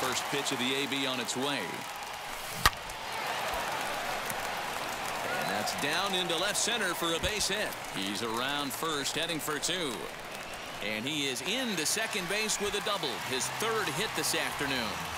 First pitch of the AB on its way. And that's down into left center for a base hit. He's around first, heading for two. And he is into second base with a double, his third hit this afternoon.